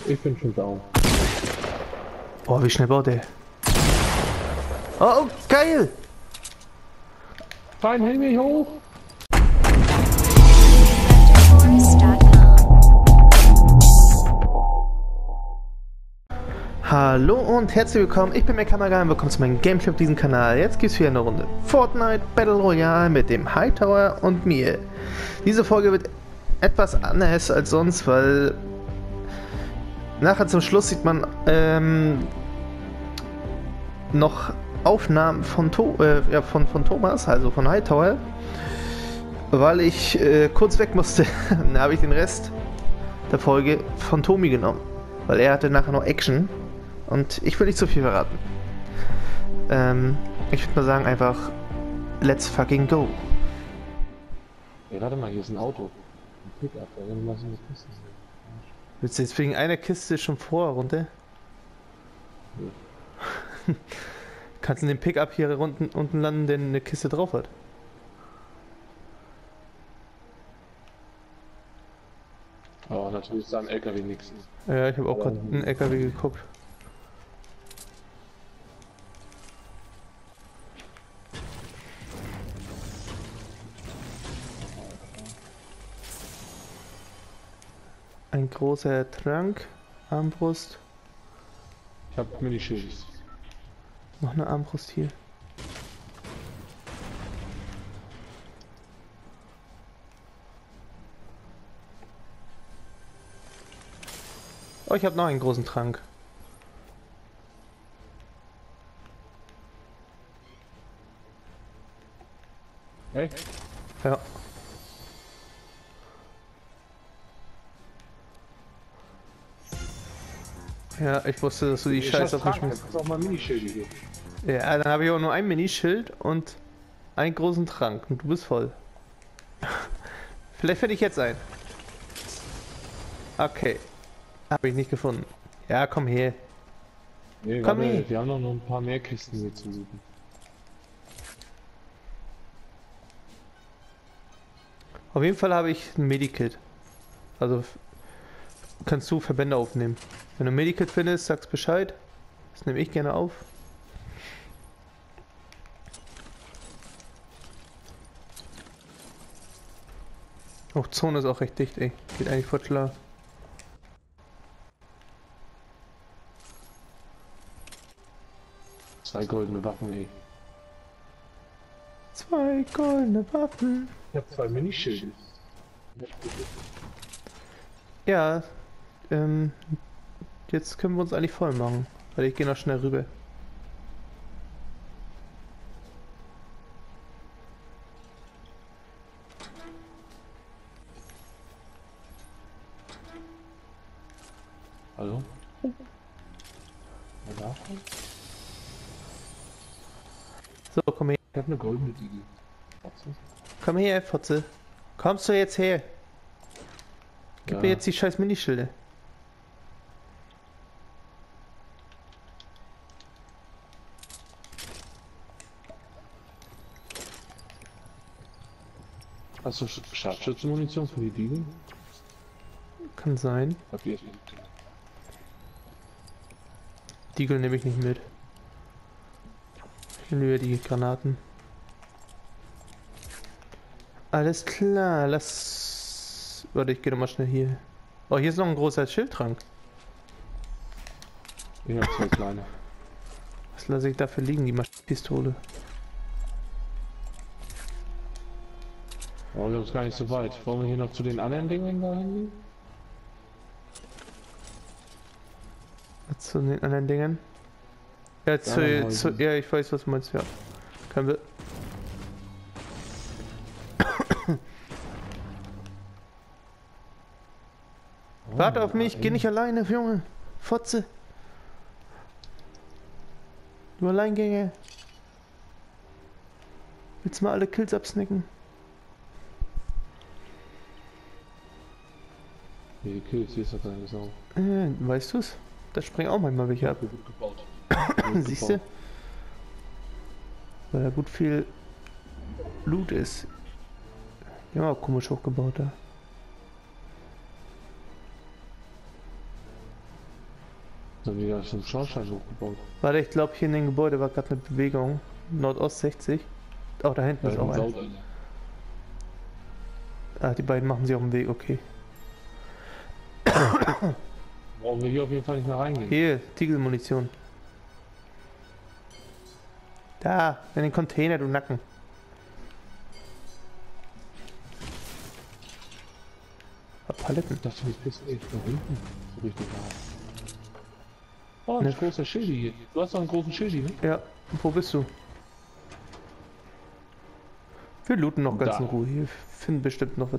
Ich bin schon down. Boah, wie schnell baut der? Oh, geil! Fein, häng mich hoch! Hallo und herzlich willkommen, ich bin Kamera und willkommen zu meinem Gameplay auf diesem Kanal. Jetzt gibt es wieder eine Runde Fortnite Battle Royale mit dem Hightower und mir. Diese Folge wird etwas anders als sonst, weil nachher zum Schluss sieht man noch Aufnahmen von Thomas, also von Hightower. Weil ich kurz weg musste, dann habe ich den Rest der Folge von Tomi genommen. Weil er hatte nachher noch Action. Und ich will nicht zu viel verraten. Ich würde mal sagen einfach, let's fucking go. Ey, warte mal, hier ist ein Auto. Ein Pickup, da werden wir so eine Kiste sehen. Willst du jetzt wegen einer Kiste schon vorher runter? Ja. Kannst du den Pickup hier unten landen, der eine Kiste drauf hat? Aber natürlich ist da ein LKW nichts. Ja, ich habe auch gerade einen LKW geguckt. Ein großer Trank, Armbrust. Ich hab Minischilds. Noch eine Armbrust hier. Oh, ich habe noch einen großen Trank. Echt? Ja. Ja, ich wusste, dass du die Scheiße auf mich schmeißt. Das ist auch mal Minischilde hier. Ja, dann habe ich auch nur ein Minischild und einen großen Trank und du bist voll. Vielleicht finde ich jetzt ein. Okay. Habe ich nicht gefunden. Ja, komm her. Nee, Komm warte, her. wir haben noch ein paar mehr Kisten hier zu suchen. Auf jeden Fall habe ich ein Medikit. Also kannst du Verbände aufnehmen. Wenn du ein Medikit findest, sagst Bescheid. Das nehme ich gerne auf. Auch Zone ist auch recht dicht, ey. Geht eigentlich voll klar. Zwei goldene Waffen, ey. 2 goldene Waffen. Ich hab 2 Minischilde. Ja, jetzt können wir uns eigentlich voll machen. Weil ich gehe noch schnell rüber. Hallo? Ja, da? So, komm her. Ich hab eine goldene Diegel. Komm her, Fotze. Kommst du jetzt her? Gib Ja. mir jetzt die scheiß Minischilde. Hast du Scharfschützenmunition für die Diegel? Kann sein. Habt ihr Diegel nehme ich nicht mit. Ich nehme lieber die Granaten. Alles klar, lass... Warte, ich gehe nochmal schnell hier. Oh, hier ist noch ein großer Schildtrank. Ich hab 2 kleine. Was lasse ich dafür liegen, die Maschinenpistole? Oh, wir haben es gar nicht so weit. Wollen wir hier noch zu den anderen Dingen da hingehen? Zu den anderen Dingen? Ja, ja, ich weiß, was du meinst, ja. Können wir... Warte auf mich, geh nicht alleine, Junge. Fotze. Du Alleingänger. Willst du mal alle Kills absnacken? Hier, die Kills, hier ist das eine Sau. Weißt du's? Da springen auch manchmal welche ab. Gut gebaut. Siehst du? Weil da gut viel Loot ist. Ja, komisch hochgebaut da. Dann wieder zum Schornstein hochgebaut. Warte, ich glaube hier in dem Gebäude war gerade eine Bewegung. Nordost 60. Oh, da hinten ist auch ein. Ah, die beiden machen sich auf den Weg, okay. Brauchen wir hier auf jeden Fall nicht mehr reingehen. Hier, Tigelmunition. Da, in den Container, du Nacken. Paletten. Ich dachte, ich bist echt da hinten. So richtig nah. Oh, ein großer Schildi hier. Du hast doch einen großen Schildi, ne? Ja, wo bist du? Wir looten noch ganz in Ruhe. Hier finden bestimmt noch was.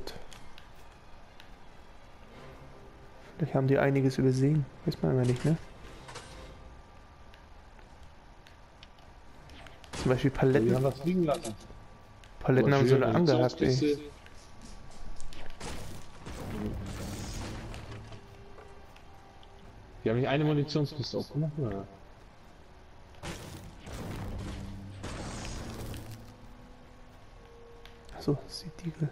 Vielleicht haben die einiges übersehen. Weiß man immer nicht, ne? Zum Beispiel Paletten. Die haben was liegen lassen. Paletten haben so eine angehakt, ey. Die haben nicht eine Munitionskiste aufgemacht, oder? Achso, das ist die Diegel.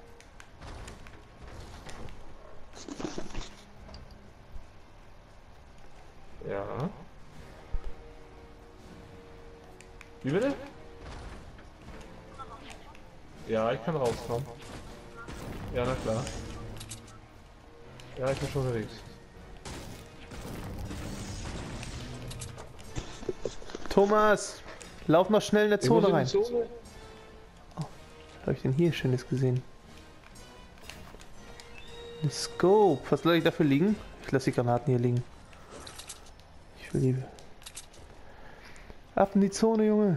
Ja. Wie bitte? Ja, ich kann rauskommen. Ja, na klar. Ja, ich bin schon unterwegs. Thomas! Lauf noch schnell in der Zone rein. Oh, habe ich denn hier Schönes gesehen? Eine Scope. Was soll ich dafür liegen? Ich lasse die Granaten hier liegen. Ich will die... Ab in die Zone, Junge!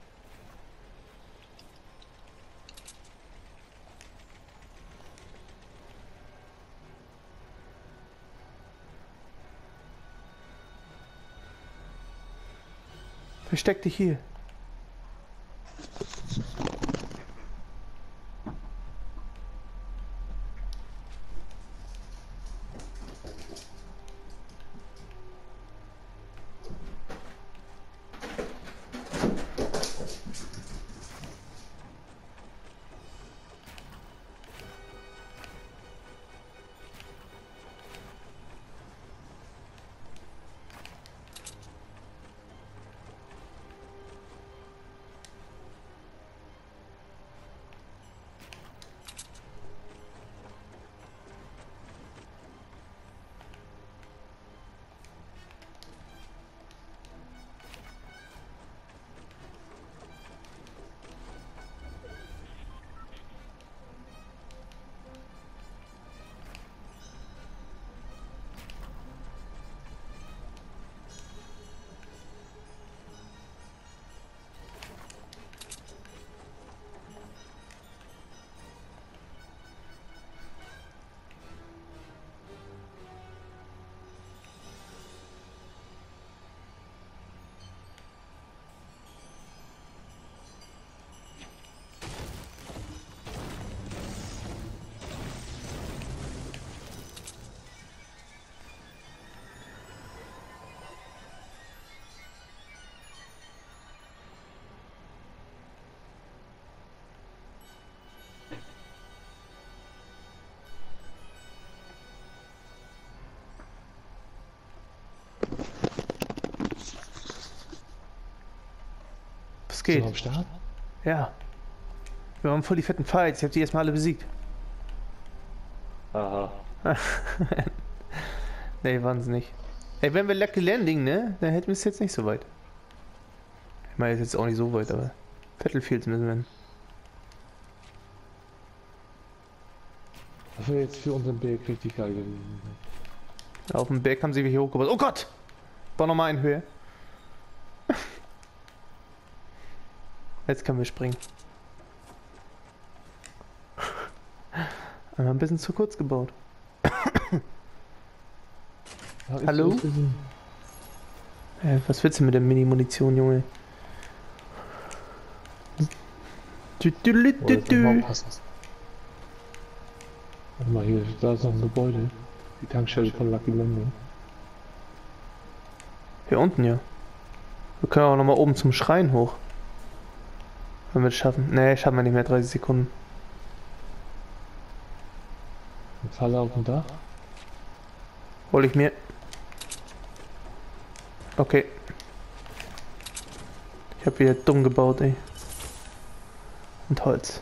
Versteck dich hier. Was geht? Am Start? Ja. Wir haben voll die fetten Fights. Ich hab die erstmal alle besiegt. Aha. Nee, waren's nicht. Ey, wenn wir Lucky Landing, ne? Dann hätten wir es jetzt nicht so weit. Ich meine, jetzt auch nicht so weit, aber Battlefields müssen wir hin. Das wäre jetzt für unseren Berg richtig geil gewesen. Auf dem Berg haben sie hier hochgebaut. Oh Gott! Bau nochmal in Höhe. Jetzt können wir springen. Einmal ein bisschen zu kurz gebaut. Hallo? Was willst du mit der Mini-Munition, Junge? Warte mal, hier, da ist noch ein Gebäude. Die Tankstelle von Lucky Landing. Hier unten, ja. Wir können auch nochmal oben zum Schrein hoch. Wenn wir es schaffen. Nee, schaffen wir nicht mehr, 30 Sekunden. Eine Falle auf dem Dach. Hol ich mir. Okay. Ich habe wieder dumm gebaut, ey. Und Holz.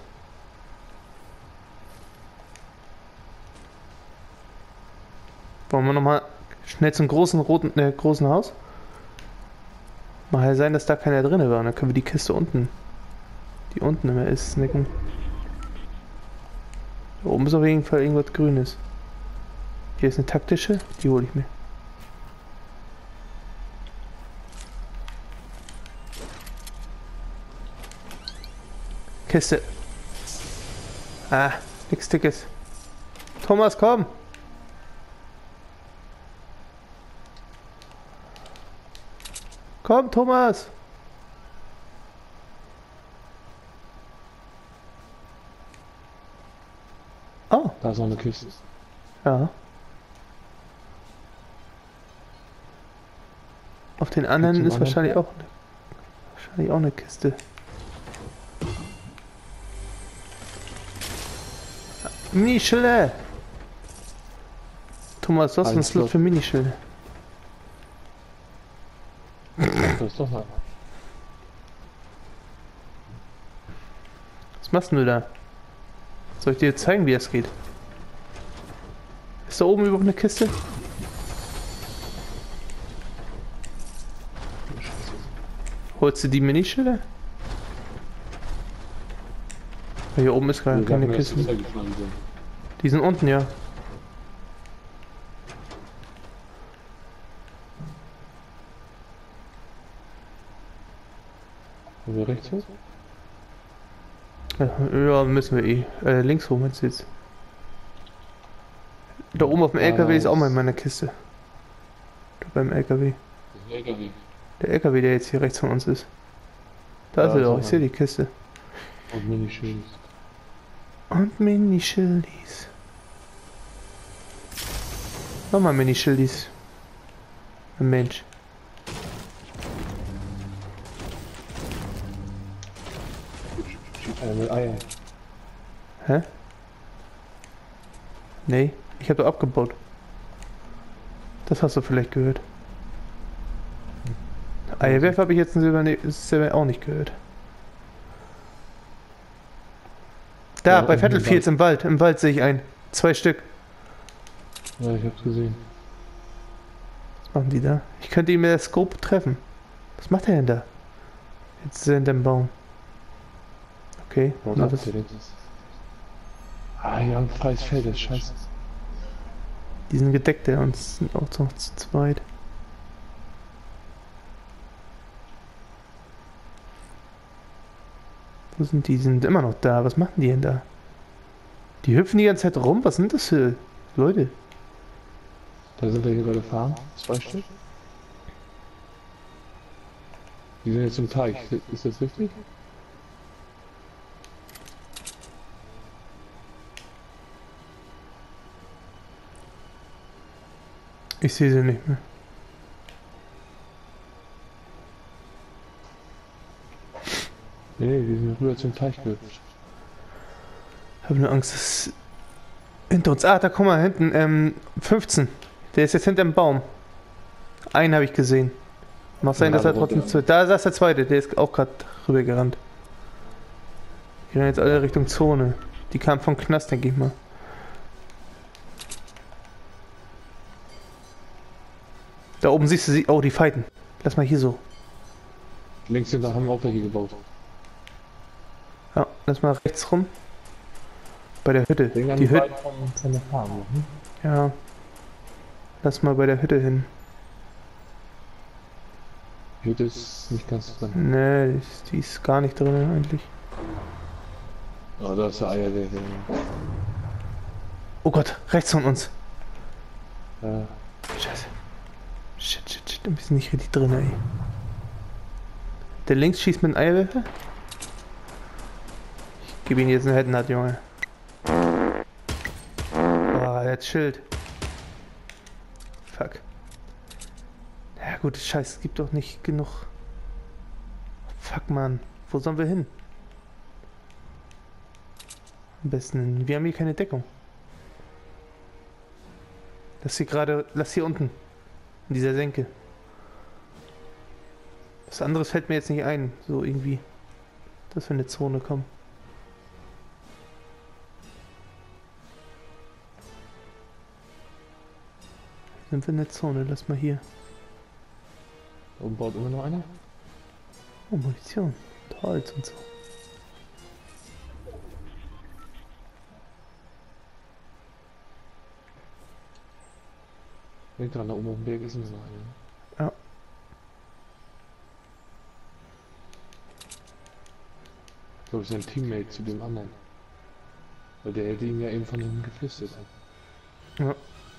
Wollen wir nochmal schnell zum großen roten, großen Haus? Mag ja sein, dass da keiner drin war. Dann können wir die Kiste unten, die unten immer ist, snacken. Da oben ist auf jeden Fall irgendwas Grünes. Hier ist eine taktische, die hole ich mir. Kiste. Ah, nix Dickes. Thomas, komm! Komm, Thomas! Oh. Da ist noch eine Kiste. Ja. Auf den anderen ist wahrscheinlich auch eine Kiste. Minischilder! Thomas, was ist ein Slot für Minischilder? Das ist doch mal. Was machst du da? Soll ich dir zeigen, wie es geht? Ist da oben überhaupt eine Kiste? Holst du die Minischilder? Hier oben ist gar keine Kiste. Die sind unten, ja. Wollen wir rechts hoch? Ja, müssen wir eh. Links hoch, meinst du jetzt? Da oben auf dem LKW ist auch mal in meiner Kiste. Da beim LKW. Der LKW. Der LKW, der jetzt hier rechts von uns ist. Da ist er doch, ich sehe die Kiste. Und Minischildis. Und Minischildis. Nochmal Minischildis. Ein Mensch. Mit Eier. Hä? Nee, ich habe da abgebaut. Das hast du vielleicht gehört. Eierwerfer habe ich jetzt selber auch nicht gehört. Da, bei Battlefields im Wald. Im Wald sehe ich einen. 2 Stück. Ja, ich hab's gesehen. Was machen die da? Ich könnte ihn mit der Scope treffen. Was macht er denn da? Jetzt ist er in dem Baum. Okay. Na, was ist ah ja, ein freies Feld, das ist scheiße. Die sind gedeckt, ja, und sind auch noch zu zweit. Wo sind die? Die sind immer noch da. Was machen die denn da? Die hüpfen die ganze Zeit rum. Was sind das für Leute? Da sind wir hier gerade fahren. 2 Stück. Die sind jetzt im Teich. Ist das richtig? Ich sehe sie nicht mehr. Nee, die sind rüber zum Teich gehüpft. Ich habe nur Angst, dass hinter uns. Ah, da komm mal hinten. 15. Der ist jetzt hinter dem Baum. Einen habe ich gesehen. Mag sein, dass er trotzdem zu. Da ist der zweite, der ist auch gerade rüber gerannt. Die rennen jetzt alle Richtung Zone. Die kamen vom Knast, denke ich mal. Da oben siehst du sie. Oh, die fighten. Lass mal hier so. Links hinter haben wir auch welche gebaut. Ja, lass mal rechts rum. Bei der Hütte. Die Hütte von der Farm. Hm? Ja. Lass mal bei der Hütte hin. Die Hütte ist nicht ganz drin. Nee, die ist gar nicht drin eigentlich. Oh, da ist der Eier, der. Oh Gott, rechts von uns. Ja. Scheiße. Shit. Wir sind nicht richtig drin, ey. Der links schießt mit einem Eierwerfer. Ich gebe ihm jetzt einen Headnut, Junge. Oh, der hat Schild. Fuck. Ja gut, scheiße, es gibt doch nicht genug. Fuck, Mann. Wo sollen wir hin? Am besten, wir haben hier keine Deckung. Lass hier unten. In dieser Senke. Was anderes fällt mir jetzt nicht ein, so irgendwie, dass wir in eine Zone kommen. Sind wir in der Zone? Lass mal hier. Da oben baut immer noch einer. Oh, Munition. Holz und so. Denk dran, da oben auf dem Berg ist immer noch einer. Ja. Ich glaube, es ist ein Teammate zu dem anderen. Weil der hätte ihn ja eben von hinten geflüstert. Ja.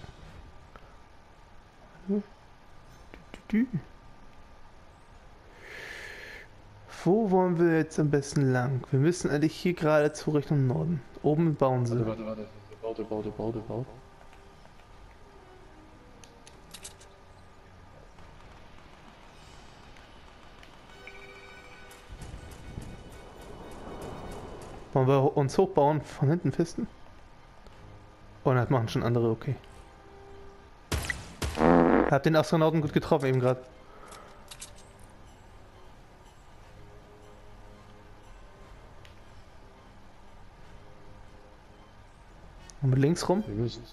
Wo wollen wir jetzt am besten lang? Wir müssen eigentlich hier geradezu Richtung Norden. Oben bauen sie. Warte. Der baut. Wollen wir uns hochbauen, von hinten fisten? Oh, das machen schon andere, okay. Hab den Astronauten gut getroffen eben gerade. Und mit links rum? Wir müssen.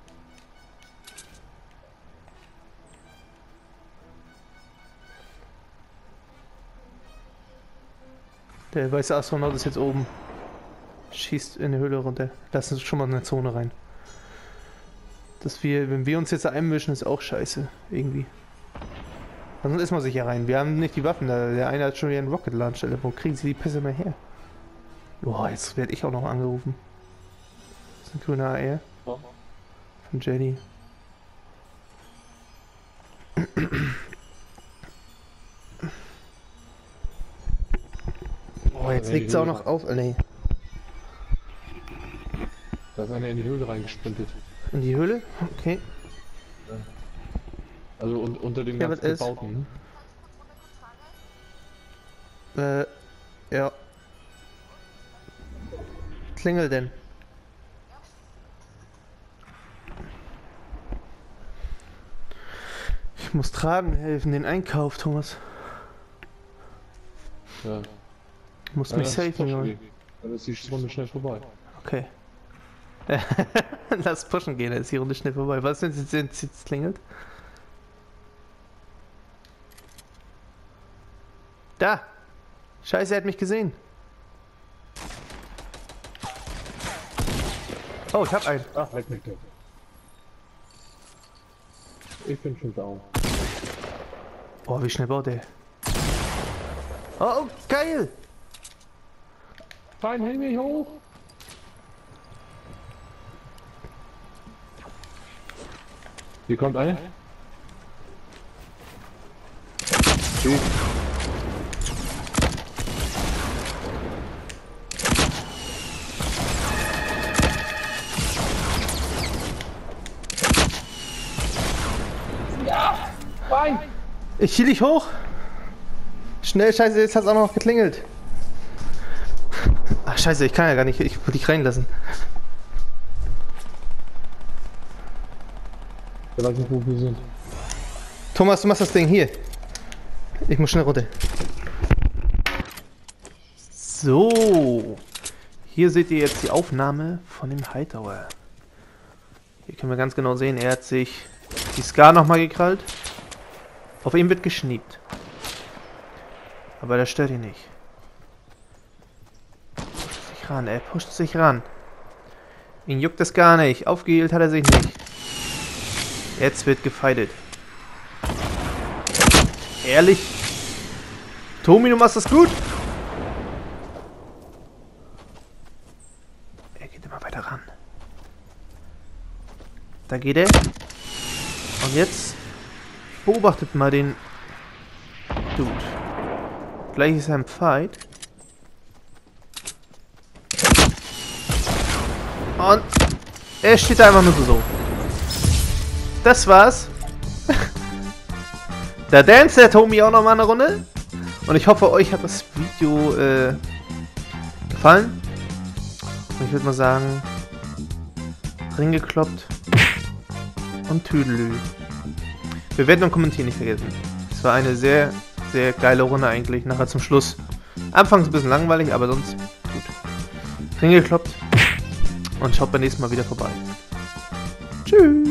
Der weiße Astronaut ist jetzt oben. Schießt in die Höhle runter. Lass uns schon mal in eine Zone rein. Dass wir, wenn wir uns jetzt einmischen, ist auch scheiße. Irgendwie. Sonst ist man sich hier rein. Wir haben nicht die Waffen da. Der eine hat schon wieder einen Rocket Launcher. Wo kriegen sie die Pässe mal her? Boah, jetzt werde ich auch noch angerufen. Das ist ein grüner AR. Oh. Von Jenny. Oh, jetzt liegt sie auch noch auf. Nee. Da ist einer in die Höhle reingesprintet. In die Höhle? Okay. Also unter den Ja, ganzen was ist? Gebauten. Ja. Klingel denn? Ich muss tragen helfen, den Einkauf, Thomas. Ja. Du musst mich safen, Junge. Dann ist die Runde schnell vorbei. Okay. Lass pushen gehen, dann ist die Runde schnell vorbei. Was, wenn es jetzt klingelt? Da! Scheiße, er hat mich gesehen. Oh, ich hab einen. Ach, leck mich doch. Ich bin schon down. Boah, wie schnell baut der? Oh, geil! Fein, häng mich hoch! Hier kommt einer. Tschüss. Ja! Fein! Ich hiel dich hoch! Schnell, scheiße, jetzt hat's auch noch geklingelt. Ach, scheiße, ich kann ja gar nicht, ich will dich reinlassen. Ich weiß nicht, wo wir sind. Thomas, du machst das Ding hier. Ich muss schnell runter. So. Hier seht ihr jetzt die Aufnahme von dem Hightower. Hier können wir ganz genau sehen, er hat sich die Scar nochmal gekrallt. Auf ihm wird geschniept. Aber das stört ihn nicht. Pusht sich ran, er pusht sich ran. Ihn juckt es gar nicht. Aufgehielt hat er sich nicht. Jetzt wird gefeitet. Ehrlich? Tomi, du machst das gut? Er geht immer weiter ran. Da geht er. Und jetzt beobachtet mal den Dude. Gleich ist er im Fight. Und er steht da einfach nur so. Das war's. Da dance der Tomi auch noch mal eine Runde. Und ich hoffe, euch hat das Video gefallen. Und ich würde mal sagen, ringekloppt und Tüdelü. Bewerten und kommentieren nicht vergessen. Es war eine sehr sehr geile Runde eigentlich, nachher zum Schluss. Anfangs ein bisschen langweilig, aber sonst gut. Ring gekloppt und schaut beim nächsten Mal wieder vorbei. Tschüss.